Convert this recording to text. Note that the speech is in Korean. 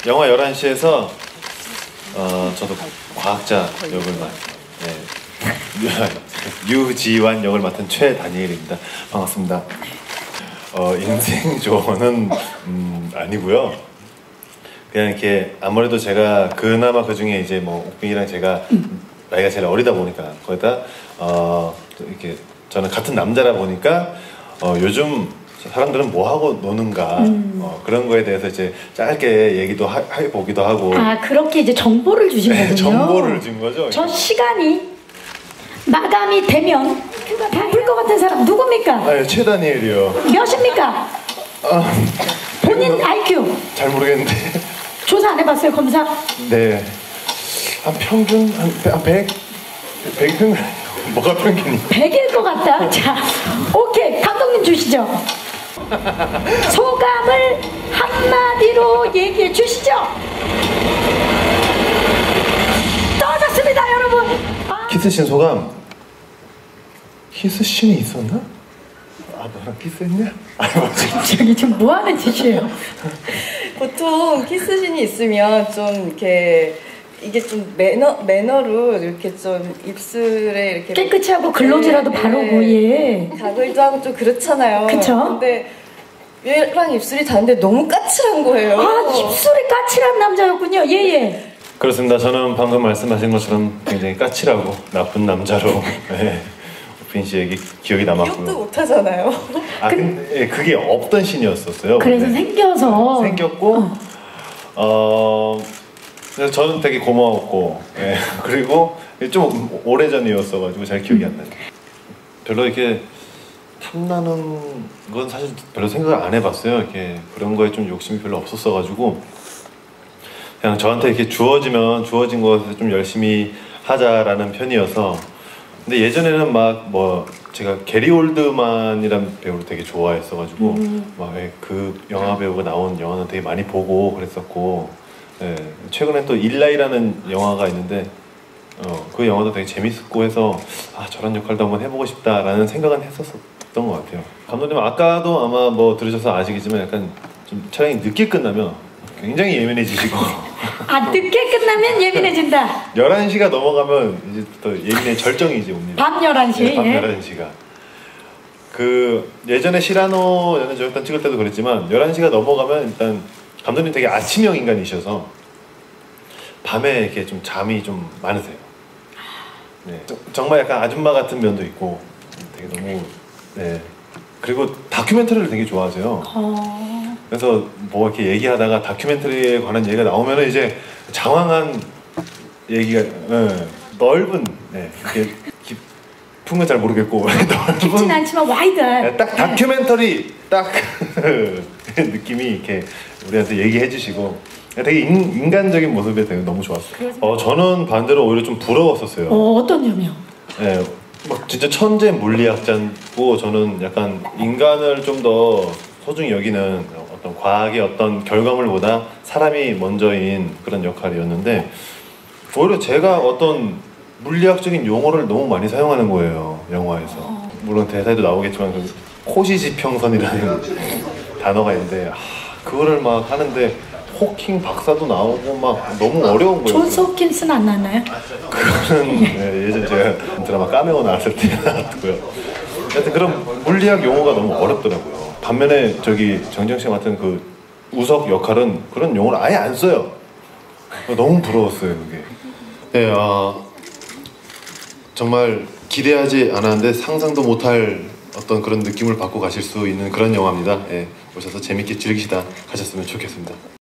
영화 11시에서 저도 과학자 역을 유지환 역을 맡은 최다니엘입니다. 반갑습니다. 인생 조언은 아니고요. 그냥 이렇게 아무래도 제가 그나마 그 중에 이제 뭐 옥빈이랑 제가 나이가 제일 어리다 보니까 거기다 이렇게 저는 같은 남자라 보니까 요즘 사람들은 뭐 하고 노는가 그런 거에 대해서 이제 짧게 얘기도 해보기도 하고. 아, 그렇게 이제 정보를 주신 거군요. 정보를 준 거죠. 저 시간이 마감이 되면 큐가 바쁠 것 같은 사람 누굽니까? 네, 최다니엘이요. 몇입니까? 본인 IQ 잘 모르겠는데. 조사 안 해봤어요, 검사? 네, 한 평균 한 100 평균. 뭐가 평균이? 100일 것 같다. 자, 오케이, 감독님 주시죠. 소감을 한마디로 얘기해 주시죠. 떠졌습니다, 여러분. 키스씬 소감. 키스씬이 있었나? 아, 너랑 키스했냐? 저기 지금 뭐 하는 짓이에요? 보통 키스신이 있으면 좀 이렇게 이게 좀 매너로 이렇게 좀 입술에 이렇게 깨끗이 하고 글로즈라도 바르고, 예. 가글도 하고 좀 그렇잖아요. 그쵸? 근데 얘랑 입술이 다른데 너무 까칠한 거예요. 아, 입술이 까칠한 남자였군요. 예예. 그렇습니다. 저는 방금 말씀하신 것처럼 굉장히 까칠하고 나쁜 남자로 옥빈 씨에게 기억이 남았고요. 기억도 못 하잖아요. 아, 근데 그게 없던 신이었었어요. 그래서 생겨서 생겼고 그래서 저는 되게 고마웠고, 그리고 좀 오래전이었어가지고 잘 기억이 안 나요. 별로 이렇게 탐나는 건 사실 별로 생각을 안 해봤어요. 이렇게 그런 거에 좀 욕심이 별로 없었어가지고 그냥 저한테 이렇게 주어진 것에 좀 열심히 하자라는 편이어서. 근데 예전에는 막 뭐 제가 게리 올드만이란 배우를 되게 좋아했어가지고 막 그 영화 배우가 나온 영화는 되게 많이 보고 그랬었고. 네, 최근에 또 일라이라는 영화가 있는데 그 영화도 되게 재밌었고 해서 저런 역할도 한번 해보고 싶다라는 생각은 했었던 것 같아요. 감독님 아까도 아마 뭐 들으셔서 아시겠지만 약간 좀 촬영이 늦게 끝나면 굉장히 예민해지시고 늦게 끝나면 예민해진다. 11시가 넘어가면 이제 또 예민의 절정이 이제 옵니다. 밤 11시. 네, 밤 11시가. 그 예전에 시라노 연애저격단 찍을 때도 그랬지만 11시가 넘어가면 일단 감독님 되게 아침형 인간이셔서 밤에 이렇게 좀 잠이 좀 많으세요. 네, 정말 약간 아줌마 같은 면도 있고 되게 너무 그리고 다큐멘터리를 되게 좋아하세요. 그래서 뭐 이렇게 얘기하다가 다큐멘터리에 관한 얘기가 나오면은 이제 장황한 얘기가 넓은 이렇게 깊은 건 잘 모르겠고 깊진 않지만 와이드한 딱 다큐멘터리 딱 느낌이 이렇게 우리한테 얘기해 주시고 되게 인간적인 모습이 되게 너무 좋았어요. 저는 반대로 오히려 좀 부러웠었어요. 어떤 점이요? 네, 막 진짜 천재 물리학자고 저는 약간 인간을 좀 더 소중히 여기는 어떤 과학의 어떤 결과물보다 사람이 먼저인 그런 역할이었는데 오히려 제가 어떤 물리학적인 용어를 너무 많이 사용하는 거예요, 영화에서. 물론 대사에도 나오겠지만 그 코시지평선이라는 단어가 있는데 그거를 막 하는데 호킹 박사도 나오고 막 너무 어려운 거예요. 존스 호킨스는 안 나왔나요? 그거는 예전 제가 드라마 까메오 나왔을 때 나왔고요. 하여튼 그런 물리학 용어가 너무 어렵더라고요. 반면에 저기 정지영 씨 같은 그 우석 역할은 그런 용어를 아예 안 써요. 너무 부러웠어요, 그게. 네, 정말 기대하지 않았는데 상상도 못할 어떤 그런 느낌을 받고 가실 수 있는 그런 영화입니다. 오셔서 재밌게 즐기시다 가셨으면 좋겠습니다.